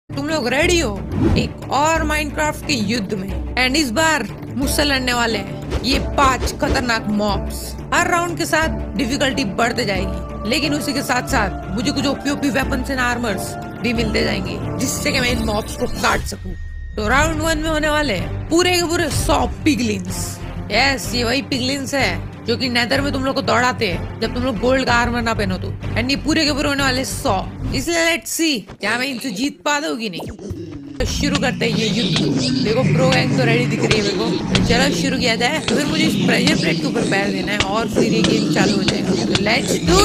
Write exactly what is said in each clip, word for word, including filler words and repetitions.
तुम लोग रेडी हो एक और माइनक्राफ्ट के युद्ध में? एंड इस बार मुझसे लड़ने वाले हैं ये पांच खतरनाक मॉब्स। हर राउंड के साथ डिफिकल्टी बढ़ते जाएगी, लेकिन उसी के साथ साथ मुझे कुछ ओपी वेपन्स एंड आर्मर्स भी मिलते जाएंगे, जिससे कि मैं इन मॉब्स को काट सकूं। तो राउंड वन में होने वाले पूरे के पूरे सौ पिगलिन्स। यस, ये वही पिगलिन्स है जो कि नेदर में तुम लोग को दौड़ाते हैं जब तुम लोग गोल्ड का आर्मर ना पहनो तो। एंड ये पूरे के पूरे होने वाले सौ। इसलिए लेट्स सी क्या मैं इनसे जीत पा दूंगी नहीं। तो शुरू करते हैं ये युद्ध। देखो प्रो गैंग तो रेडी दिख रही है मेरे को। चलो शुरू किया जाए। तो फिर मुझे इस प्रेशर प्लेट के ऊपर पैर देना है और फिर ये गेम चालू हो जाएगा। तो लेट्स डू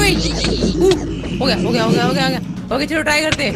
इट। हो गया हो गया हो गया हो गया हो गया ओके चलो ट्राई करते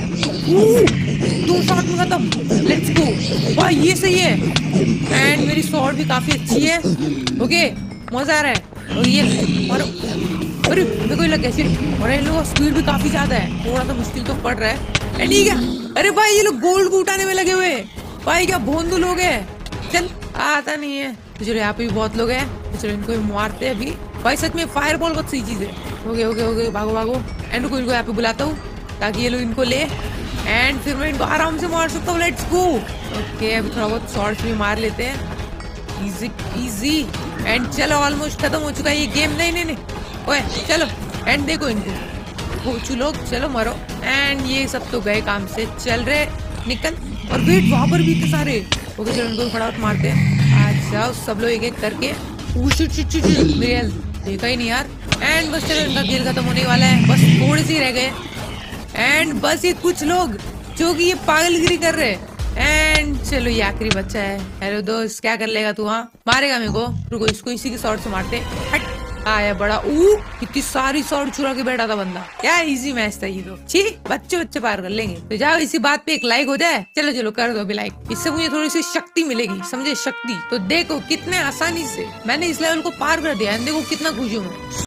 हैं। दो शॉट में खत्म। Let's go. वाह ये सही है। एंड मेरी शॉट भी काफी अच्छी है। ओके मजा आ रहा है। और ये और अरे मेरे को लग गया। और इन लोगों का स्पीड भी काफी ज्यादा है। थोड़ा सा मुश्किल तो पड़ रहा है। एंड ये क्या? अरे भाई ये लोग गोल्ड को उठाने में लगे हुए। भाई क्या भोंदू लोग हैं। चल आता नहीं है। तो चलो यहाँ पे भी बहुत लोग हैं। तो चलो इनको भी मारते हैं अभी। भाई सच में फायर बॉल बहुत सही चीज है। ओके ओके ओके भागो भागो। एंड को इनको यहाँ पे बुलाता हूँ ताकि ये लोग इनको ले। एंड फिर मैं इनको आराम से मार सकता हूँ। Let's go. ओके अभी थोड़ा बहुत शॉर्ट्स भी मार लेते हैं। Easy easy. एंड चलो ऑलमोस्ट खत्म हो चुका है ये गेम। नहीं नहीं नहीं ओए चलो। एंड देखो इनको कुछ लोग चलो मरो। एंड ये सब तो गए काम से। चल रहे निकल। और वेट वहां पर भी इतने सारे। ओके चलो इनको फटाफट मारते हैं। आ जाओ सब लोग एक एक करके। शिट शिट शिट मेरी हेल्थ देखा ही नहीं यार। एंड बस चलो इनका खेल खत्म होने वाला है। बस थोड़े से रह गए। एंड बस ये कुछ लोग जो कि ये पागलगिरी कर रहे हैं। एंड चलो ये आखिरी बच्चा है। हेलो दोस्त क्या कर लेगा तू? हाँ मारेगा मेरे को। रुको इसको इसी के शॉट से मारते। हट आया बड़ा। ऊ कितनी सारी शॉट चुरा के बैठा था बंदा। क्या इजी मैच था ये तो। छी बच्चे बच्चे पार कर लेंगे। तो जाओ इसी बात पे एक लाइक हो जाए। चलो चलो कर दो अभी लाइक। इससे मुझे थोड़ी सी शक्ति मिलेगी, समझे? शक्ति। तो देखो कितने आसानी से मैंने इस लेवल को पार कर दिया। देखो कितना खुश हूँ मैं।